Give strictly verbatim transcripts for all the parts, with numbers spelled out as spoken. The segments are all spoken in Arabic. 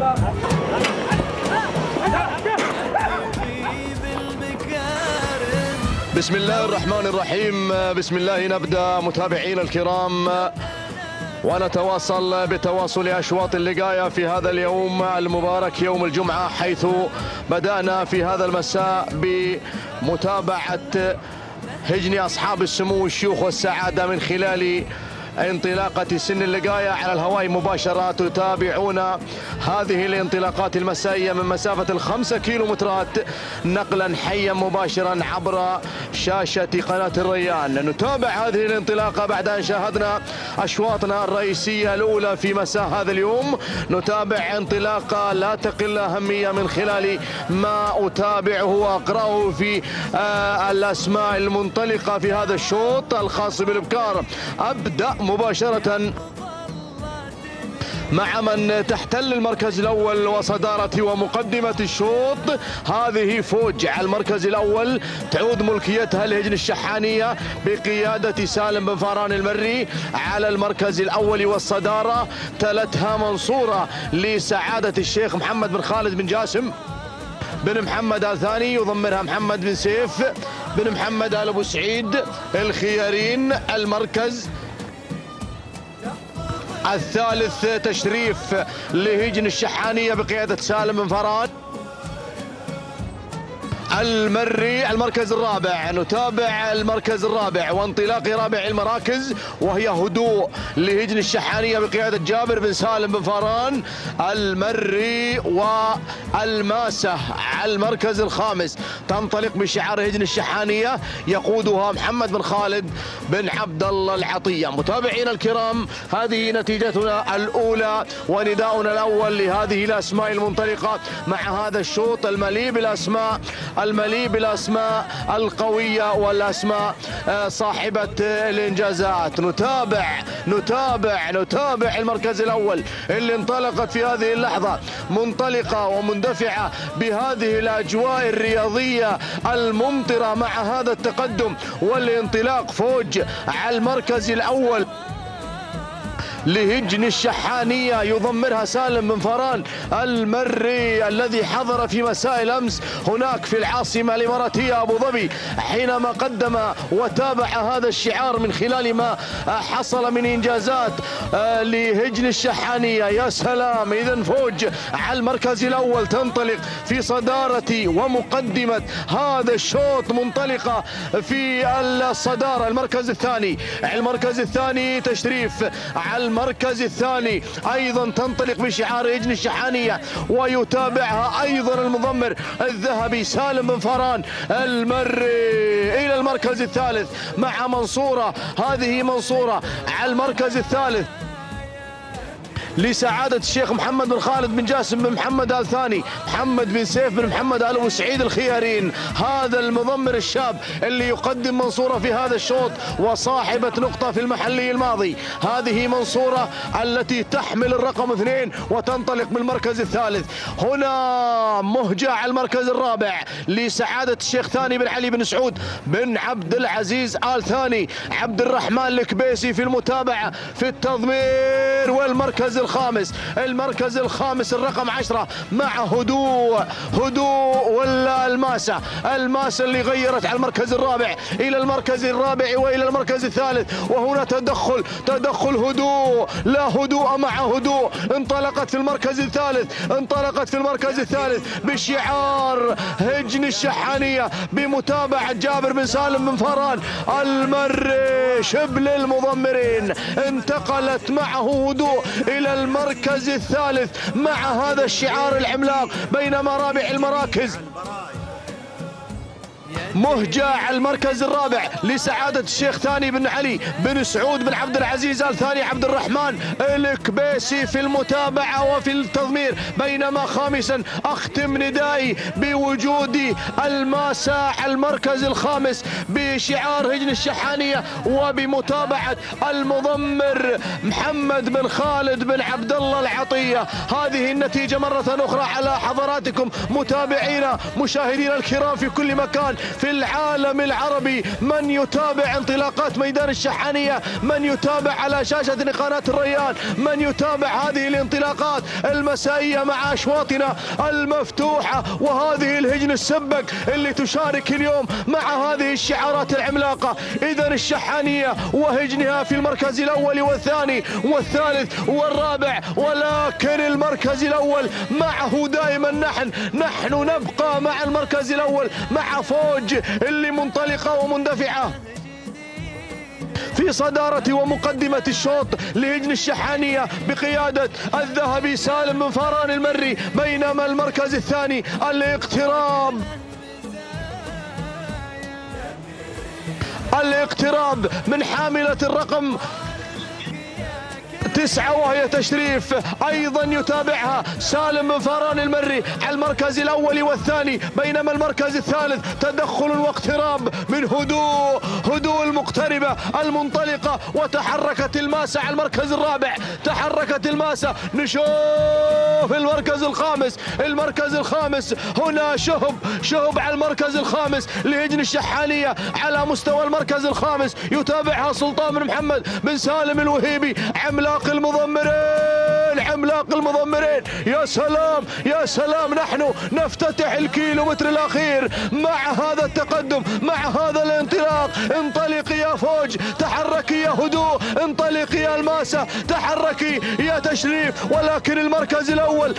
بسم الله الرحمن الرحيم. بسم الله نبدأ متابعينا الكرام، ونتواصل بتواصل أشواط اللقاية في هذا اليوم المبارك يوم الجمعة، حيث بدأنا في هذا المساء بمتابعة هجن أصحاب السمو الشيوخ والسعادة من خلال انطلاقة سن اللقاية على الهواء مباشرة. تتابعون هذه الانطلاقات المسائية من مسافة الخمسة كيلومترات نقلا حيا مباشرا عبر شاشة قناة الريان. نتابع هذه الانطلاقة بعد أن شاهدنا أشواطنا الرئيسية الأولى في مساء هذا اليوم. نتابع انطلاقة لا تقل أهمية من خلال ما أتابعه وأقرأه في آه الأسماء المنطلقة في هذا الشوط الخاص بالإبكار. أبدأ مباشرة مع من تحتل المركز الأول وصدارة ومقدمة الشوط. هذه فوج على المركز الأول، تعود ملكيتها لهجن الشحانية بقيادة سالم بن فاران المري على المركز الأول والصدارة. تلتها منصورة لسعادة الشيخ محمد بن خالد بن جاسم بن محمد آل ثاني، يضمرها محمد بن سيف بن محمد آل أبو سعيد الخيارين. المركز الثالث تشريف لهجن الشحانية بقيادة سالم بن فاران المري. المركز الرابع، نتابع المركز الرابع وانطلاق رابع المراكز، وهي هدوء لهجن الشحانية بقيادة جابر بن سالم بن فاران المري. والماسة على المركز الخامس تنطلق بشعار هجن الشحانية، يقودها محمد بن خالد بن عبد الله العطية. متابعينا الكرام، هذه نتيجتنا الأولى ونداؤنا الأول لهذه الأسماء المنطلقة مع هذا الشوط المليء بالأسماء المليء بالأسماء القوية والأسماء صاحبة الإنجازات. نتابع نتابع نتابع المركز الأول اللي انطلقت في هذه اللحظة منطلقة ومندفعة بهذه الأجواء الرياضية الممطرة مع هذا التقدم والانطلاق. فوج على المركز الأول لهجن الشحانية، يضمرها سالم بن فاران المري الذي حضر في مساء الأمس هناك في العاصمة الإماراتية أبو ظبي، حينما قدم وتابع هذا الشعار من خلال ما حصل من إنجازات لهجن الشحانية. يا سلام! إذن فوج على المركز الأول تنطلق في صدارة ومقدمة هذا الشوط، منطلقة في الصدارة. المركز الثاني المركز الثاني تشريف على المركز الثاني أيضا تنطلق بشعار هجن الشحانية، ويتابعها أيضا المضمر الذهبي سالم بن فاران المري. إلى المركز الثالث مع منصورة، هذه منصورة على المركز الثالث لسعادة الشيخ محمد بن خالد بن جاسم بن محمد آل ثاني، محمد بن سيف بن محمد آل أبو سعيد الخيارين. هذا المضمر الشاب اللي يقدم منصورة في هذا الشوط وصاحبة نقطة في المحلي الماضي. هذه منصورة التي تحمل الرقم اثنين وتنطلق بالمركز الثالث. هنا مهجة على المركز الرابع لسعادة الشيخ ثاني بن علي بن سعود بن عبد العزيز آل ثاني. عبد الرحمن الكبيسي في المتابعة في التضمير. والمركز الخامس المركز الخامس الرقم عشرة مع هدوء هدوء ولا الماسة الماسة اللي غيرت على المركز الرابع إلى المركز الرابع وإلى المركز الثالث. وهنا تدخل تدخل هدوء، لا هدوء مع هدوء، انطلقت في المركز الثالث انطلقت في المركز الثالث بشعار هجن الشحانية بمتابعة جابر بن سالم بن فاران المري شبل المضمرين. انتقلت معه هدوء إلى المركز الثالث مع هذا الشعار العملاق، بينما رابع المراكز مهجة على المركز الرابع لسعادة الشيخ ثاني بن علي بن سعود بن عبد العزيز آل ثاني عبد الرحمن الكبيسي في المتابعة وفي التضمير. بينما خامسا أختم ندائي بوجود الماسة على المركز الخامس بشعار هجن الشحانية وبمتابعة المضمر محمد بن خالد بن عبد الله العطية. هذه النتيجة مرة أخرى على حضراتكم متابعينا مشاهدينا الكرام في كل مكان في العالم العربي، من يتابع انطلاقات ميدان الشحانية، من يتابع على شاشة قناة الريان، من يتابع هذه الانطلاقات المسائية مع أشواطنا المفتوحة وهذه الهجن السبك اللي تشارك اليوم مع هذه الشعارات العملاقة. إذا الشحانية وهجنها في المركز الأول والثاني والثالث والرابع، ولكن المركز الأول معه دائما نحن نحن نبقى مع المركز الأول مع فوج اللي منطلقة ومندفعة في صدارة ومقدمة الشوط لهجن الشحانية بقيادة الذهبي سالم بن فاران المري، بينما المركز الثاني الاقتراب الاقتراب من حاملة الرقم تسعة وهي تشريف، أيضا يتابعها سالم بن فاران المري على المركز الأول والثاني، بينما المركز الثالث تدخل واقتراب من هدوء هدوء المقتربة المنطلقة، وتحركت الماسة على المركز الرابع، تحركت الماسة. نشوف المركز الخامس المركز الخامس هنا شهب شهب على المركز الخامس لهجن الشحانية على مستوى المركز الخامس، يتابعها سلطان بن محمد بن سالم الوهيبي، عملاق المضمرين عملاق المضمرين. يا سلام يا سلام، نحن نفتتح الكيلومتر الأخير مع هذا التقدم، مع هذا الانطلاق. انطلقي يا فوج، تحركي يا هدوء، انطلقي يا الماسة، تحركي يا تشريف. ولكن المركز الأول،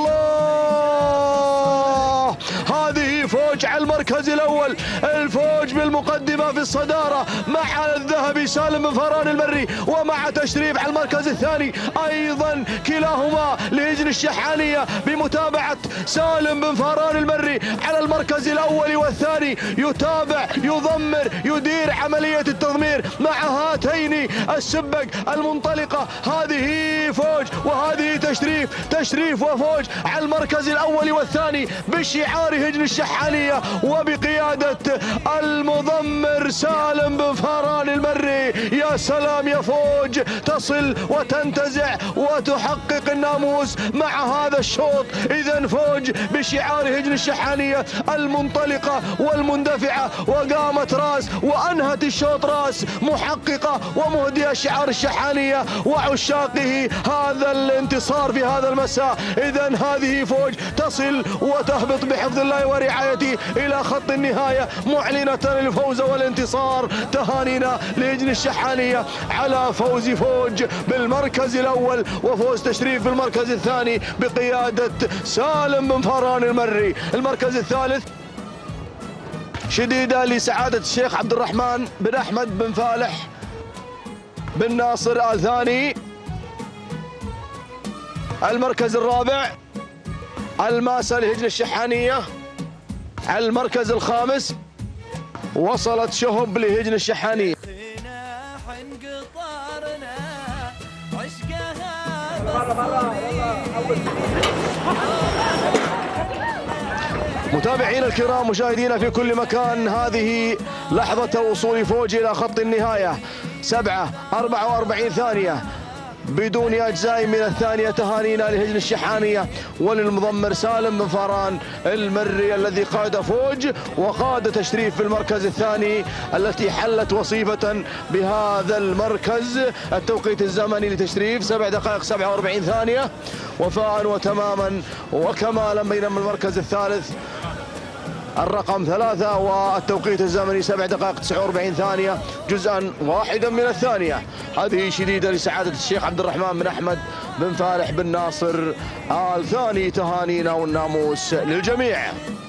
الله، هذه فوج على المركز الأول، الفوج بالمقدمة في الصدارة مع الذهبي سالم بن فاران المري ومع تشريف على المركز الثاني، أيضا كلاهما لهجن الشحانية بمتابعة سالم بن فاران المري على المركز الأول والثاني، يتابع يضمر يدير عملية التضمير مع هاتين السبق المنطلقة. هذه فوج وهذه تشريف، تشريف وفوج على المركز الأول والثاني بشعار هجن الشحانية وبقيادة المضمر سالم بن فاران المري. يا سلام يا فوج، تصل وتنتزع وتحقق الناموس مع هذا الشوط. إذا فوج بشعار هجن الشحانية المنطلقة والمندفعة، وقامت راس وأنهت الشوط راس، محققة ومهدية شعار الشحانية وعشاقه هذا الانتصار في هذا المساء. إذا هذه فوج تصل وتهبط بحفظ الله ورعايته إلى خط النهاية معلنة الفوز والانتصار. تهانينا لهجن الشحانية على فوز فوج بالمركز الأول وفوز تشريف بالمركز الثاني بقيادة سالم بن فاران المري. المركز الثالث شديدة لسعادة الشيخ عبد الرحمن بن أحمد بن فالح بن ناصر آل ثاني. المركز الرابع الماسة لهجن الشحانية. على المركز الخامس وصلت شهب لهجن الشحانية. متابعينا الكرام، مشاهدينا في كل مكان، هذه لحظة وصول فوج إلى خط النهاية. سبعة أربعة وأربعين ثانية بدون أجزاء من الثانية. تهانينا لهجن الشحانية وللمضمر سالم بن فاران المري الذي قاد فوج وقاد تشريف في المركز الثاني التي حلت وصيفة بهذا المركز. التوقيت الزمني لتشريف سبع دقائق سبعة وأربعين ثانية، وفاء وتماما وكمالا. بينما المركز الثالث الرقم ثلاثة والتوقيت الزمني سبع دقائق تسعة وأربعين ثانية، جزءا واحدا من الثانية. هذه شديدة لسعادة الشيخ عبد الرحمن بن أحمد بن فالح بن ناصر آل ثاني. تهانينا والناموس للجميع.